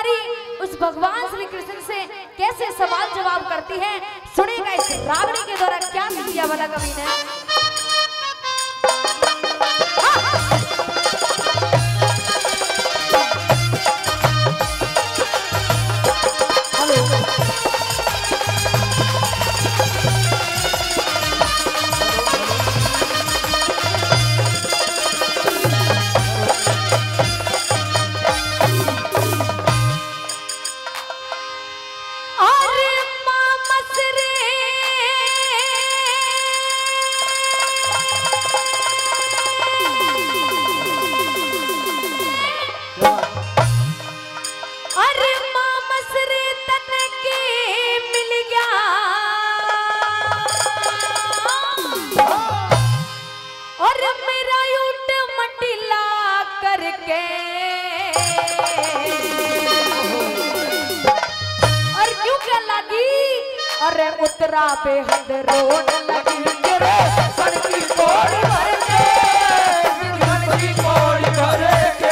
कुमारी उस भगवान श्री कृष्ण से कैसे सवाल जवाब करती है, सुनेगा इस रावणी के द्वारा क्या किया वाला कवि ने। अरे उतरा बेहद रोड लगी रे सड़की कोड़ी भर के, सड़की कोड़ी भर के।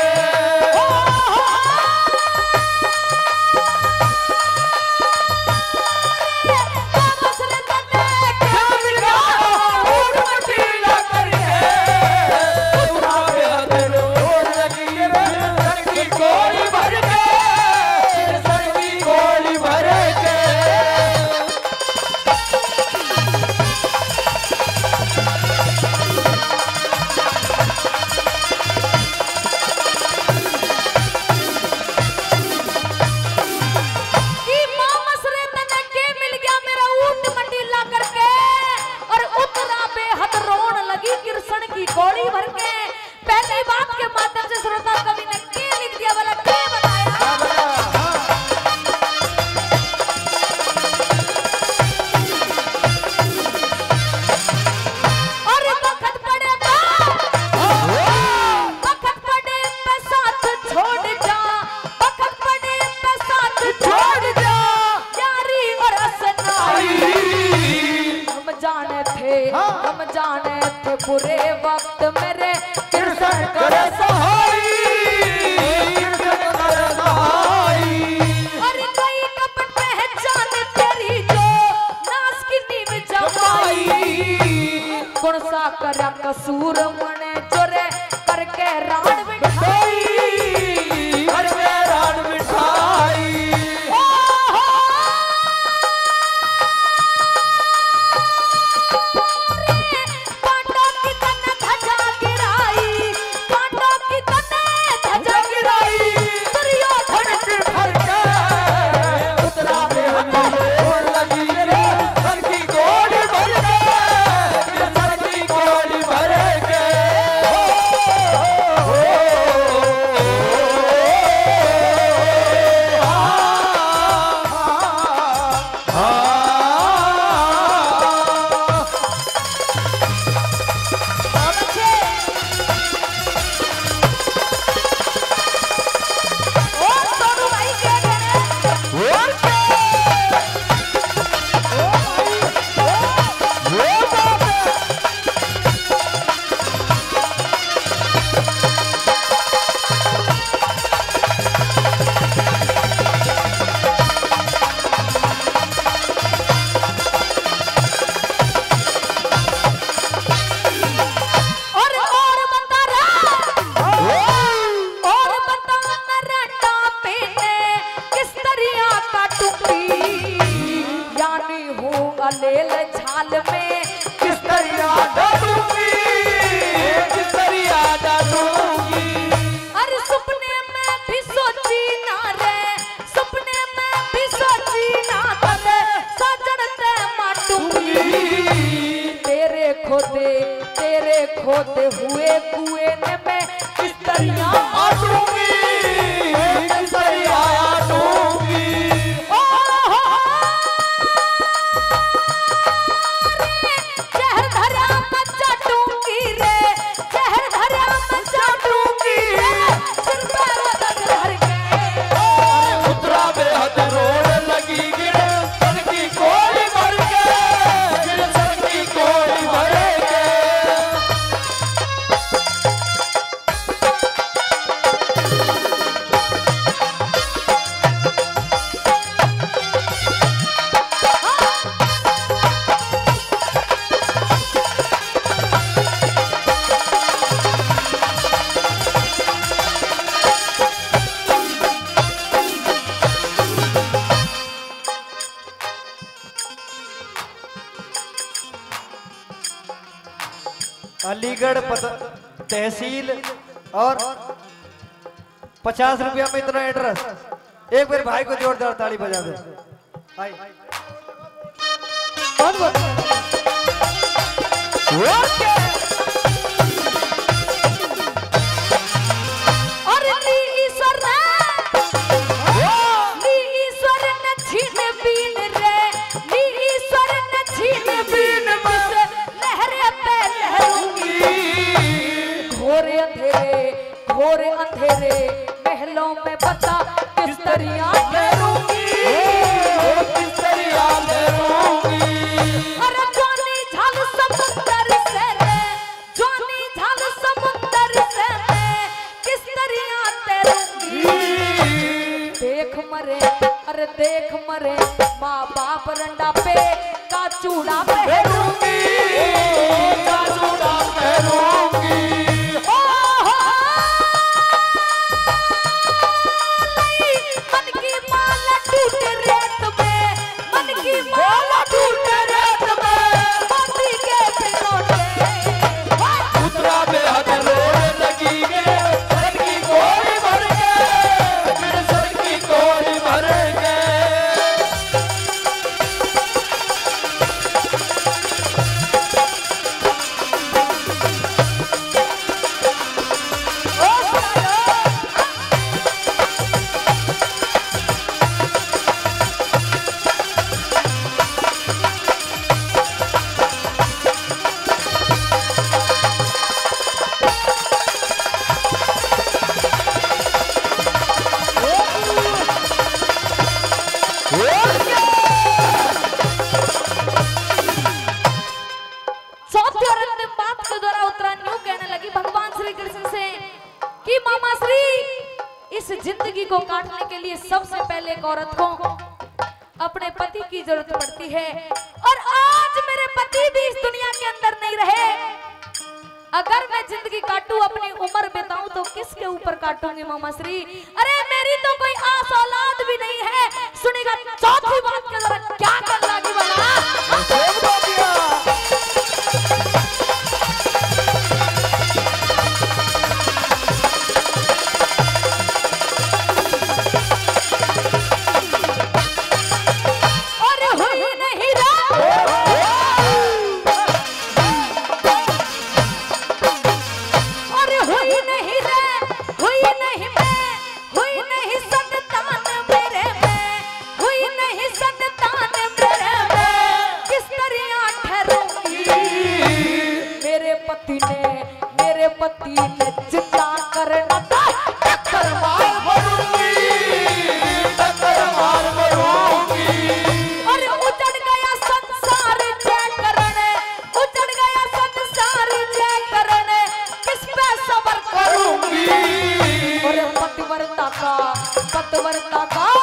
हम जाने थे बुरे वक्त मेरे कृष्ण कर सहाई, कृष्ण कर सहाई। अरे कोई कपट पहचान तेरी जो नास की नींव जमाई, कौन सा करा कसूर मने चोरे करके राण बिठाई, करके राण बिठाई। लेल छाल में किस तरह डालूंगी, किस तरह डालूंगी। अरे सपने में भी सोची ना रे, सपने में भी सोची ना रे, साजन ते माटूंगी। तेरे खोदे हुए कुएं में मैं किस तरह आटूंगी, किस तरह आटूंगी। अलीगढ़ तहसील और 50 रुपया में इतना एड्रेस। एक बार भाई को जोरदार ताली बजा दे। घोरे अंधेरे महलों में बता किस तरह ठहरूंगी, किस तरह ठहरूंगी। अरे जोनी झाल समुंदर से मैं, जोनी झाल समुंदर से मैं किस तरह ठहरूंगी। देख मरे, अरे देख मरे माँ बाप रंडा पे का चूड़ा पहनूंगी, का चूड़ा पहनूंगी। जिंदगी को काटने के लिए सबसे पहले एक औरत को अपने पति की जरूरत पड़ती है। और आज मेरे पति भी इस दुनिया के अंदर नहीं रहे। अगर मैं जिंदगी काटूं, अपनी उम्र बिताऊं तो किसके ऊपर काटूंगी मामा श्री? अरे मेरी तो कोई आस औलाद भी नहीं है। सुनेगा चौथी बात के जरा क्या कर लगी वाला। मेरे पति ने जिंदा करना टक्कर मार मारूंगी, टक्कर मार मारूंगी। और उजड़ गया संसार जय करने, उजड़ गया संसार जय करने किस पे सबर करूंगी। और पतिव्रता का